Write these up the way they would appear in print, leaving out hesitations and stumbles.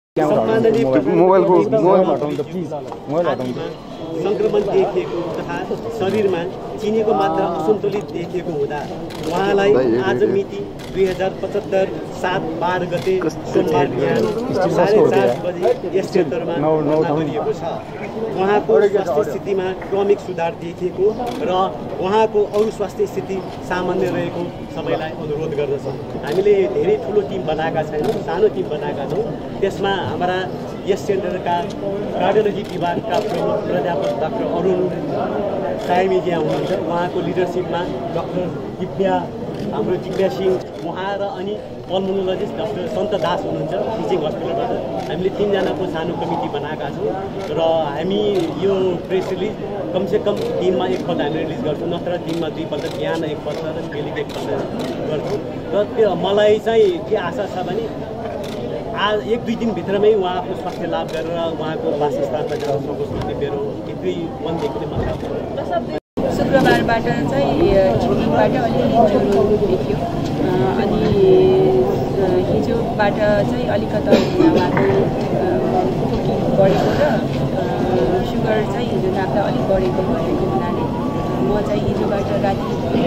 संक्रमण देखिएको तथा शरीरमा चिनीको मात्रा असन्तुलित देखिएको हुँदा उहाँलाई आज मिति 2075 7/12 गते सोमबार बिहान 4:30 बजे यस क्षेत्रमा भर्ना गरिएको छ। उहाँको स्वास्थ्य स्थितिमा क्रमिक सुधार देखिएको र उहाँको अरू स्वास्थ्य स्थिति सामान्य रहेको सबैलाई अनुरोध गर्दछौँ। हामीले धेरै ठुलो टिम बनाएका छैनौँ, सानो टिम बनाएका छौँ। त्यसमा हाम्रा यस सेन्टरका कार्डियोलोजी विभागका प्रमुख प्राध्यापक डाक्टर अरुण सायमीजी हुनुहुन्छ। उहाँको लिडरसिपमा डाक्टर हाम्रो दिव्या सिंह उहाँ र अनि पल्मोनोलोजिस्ट डाक्टर सन्त दास हुनुहुन्छ टिचिङ हस्पिटलबाट। हामीले 3 जनाको सानो कमिटी बनाएका छौँ र हामी यो प्रेस रिलिज कमसेकम दिनमा एकपल्ट हामी रिलिज गर्छौँ, नत्र दिनमा 2 पल्ट, बिहान एकपल्ट र बेलुका एकपल्ट गर्छौँ। र त्यो मलाई चाहिँ के आशा छ भने आज 1-2 दिनभित्रमै उहाँको स्वास्थ्य लाभ गरेर उहाँको वासस्थानमा जान सकोस् भन्ने मेरो यति मनदेखि नै मतलब। शुक्रबारबाट चाहिँ इभिनिङबाट अलिकति ज्वरो देखियो अनि हिजोबाट चाहिँ अलिकति उहाँको खोकी बढेको र सुगर चाहिँ हिजो नाप्दा अलिक बढेको भएको हुनाले म चाहिँ हिजोबाट राति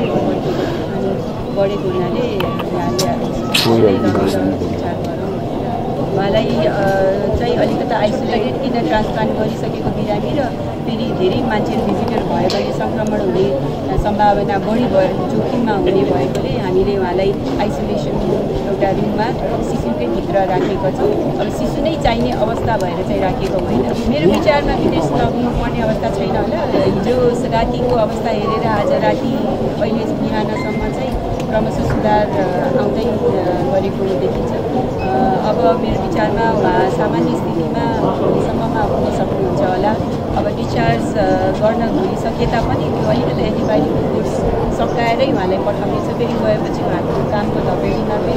बढेको हुनाले उहाँलाई चाहिँ अलिकति आइसोलेटेड किन ट्रान्सप्लान्ट गरिसकेको बिरामी र फेरि धेरै मान्छेहरू भिजिटर भयो भने सङ्क्रमण हुने सम्भावना बढी भयो, जोखिममा हुने भएकोले हामीले उहाँलाई आइसोलेसन एउटा रुममा शिशुकै भित्र राखेको छौँ। अब शिशु नै चाहिने अवस्था भएर चाहिँ राखेको होइन। मेरो विचारमा विदेश लग्नुपर्ने अवस्था छैन होला। हिजो रातिको अवस्था हेरेर आज राति अहिले बिहानसम्म चाहिँ क्रमशः सुधार आउँदै गरेको देखिन्छ। अब मेरो विचारमा उहाँ सामान्य स्थितिमा सम्ममा हुन सक्नुहुन्छ होला। अब डिस्चार्ज गर्न भइसके तापनि त्यो अलिकति एन्टिबायोटिक कोर्स सकाएरै उहाँलाई पठाउनेछ। फेरि गएपछि उहाँको कामको धपेडीमा